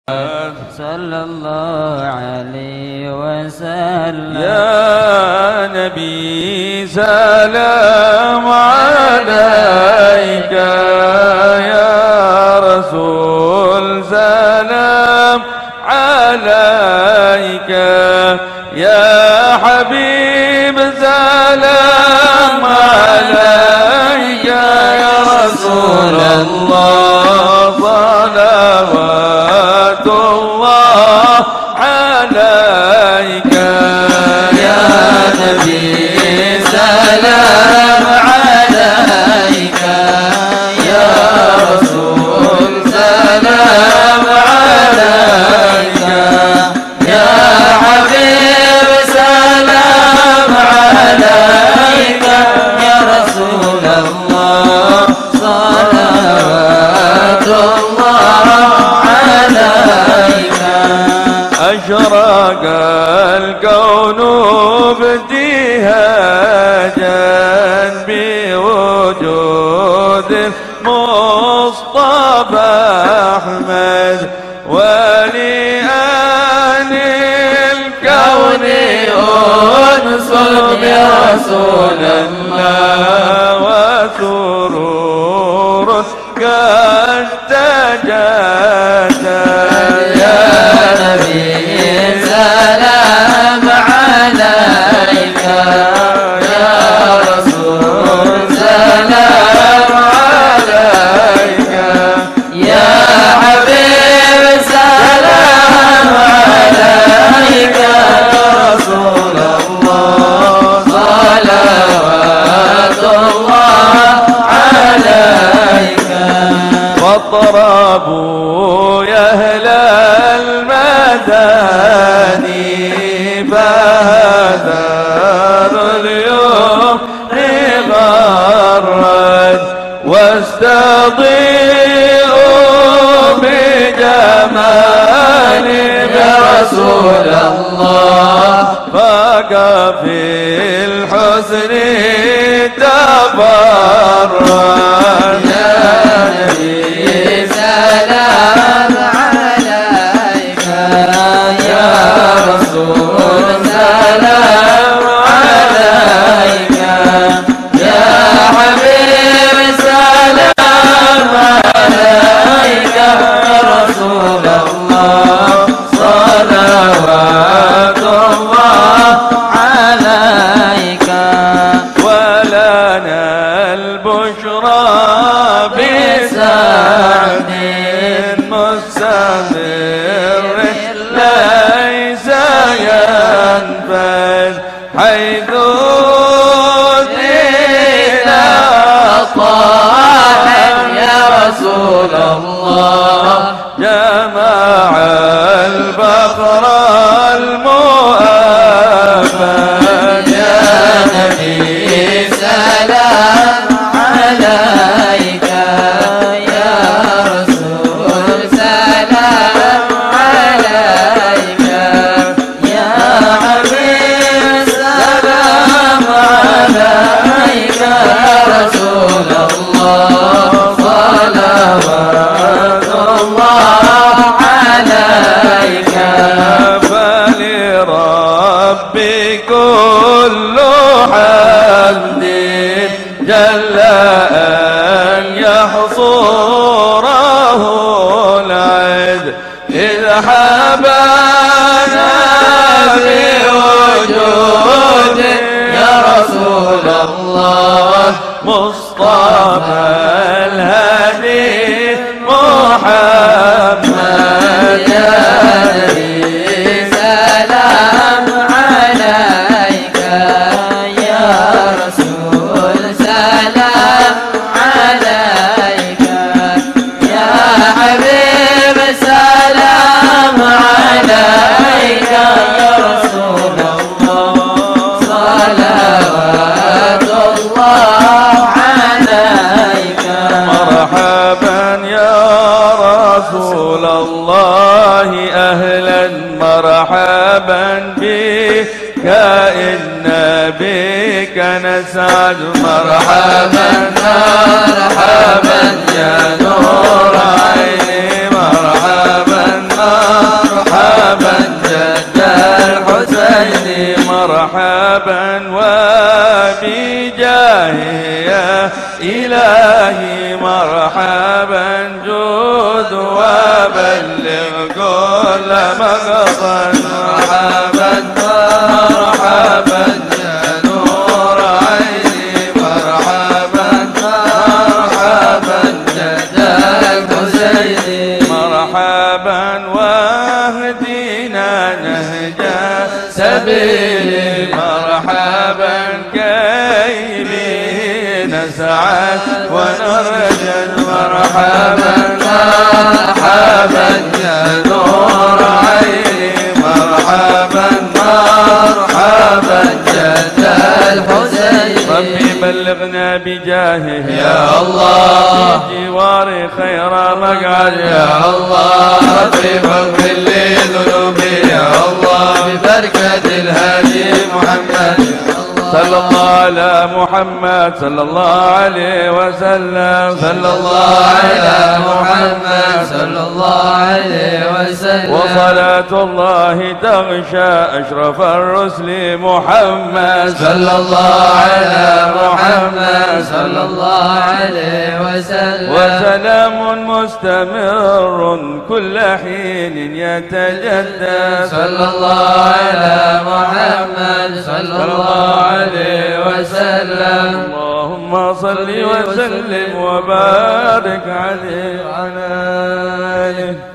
صلى الله عليه وسلم. يا نبي سلام عليك، يا رسول سلام عليك، يا حبيب سلام عليك، يا رسول الله صلوات الله عليك. يا نبي سلام عليك، يا رسول سلام عليك، يا حبيب سلام عليك، يا رسول الله صلوات الله عليك. أشرق الكون ابتهاجا بوجود المصطفى أحمد، ولآل الكون أنس برسول الله، وسرور قد تجدد. يا نبي سلام عليك، يا رسول سلام عليك، يا حبيب سلام عليك، يا رسول الله صلوات الله عليك. فاضربوا يا أهل المداني، فهذا اليوم غرد، واستضيئوا بجمال رسول الله، فاق في الحسن تبرد. يا نبي سلام عليك، يا رسول سلام عليك، يا حبيب سلام عليك، يا رسول الله صلوات الله عليك. ولنا البشرى بسعد مستمر ليس ينفذ، حيث دينا طاعا يا رسول الله، جمع البخر المؤمن. يا نبي سلام عليك، يا رسول سلام عليك، يا حبيب سلام عليك، يا رسول الله صلوات الله عليك. فلربي كل حمد جل أن يحصره العد، إذ حبانا بوجود يا رسول الله مصطفى الهادي محمد. يا نبي سلام عليك، يا رسول سلام عليك، يا حبيب سلام عليك، يا رسول الله صلوات الله عليك. مرحبا يا رسول الله، أهلا مرحبا بك إن بك نسعد. مرحبا مرحبا يا نور عيني، مرحبا مرحبا مرحبا وبجاهه يا إلهي مرحبا جود وبلغ كل مقصد مرحبا مرحبا يا نور عيني مرحبا مرحبا جد الحسين مرحبا واهدنا نهج سبيل مرحبا كي به نسعد ونرجى مرحبا مرحبا يا نور عيني مرحبا مرحبا جد الحسين ربي بلغنا بجاهه يا الله بجوار خير مقعد يا الله ربي فاغفر لي ذنوبي يا الله ببركة الهادي محمد صلى الله على محمد صلى الله عليه وسلم صلى الله على محمد صلى الله عليه وسلم وصلاة الله تغشى أشرف الرسل محمد صلى الله على محمد صلى الله عليه وسلم وسلام مستمر كل حين يتجدد صلى الله على محمد صلى الله عليه وسلم اللهم صل وسلم وبارك عليه وعلى آله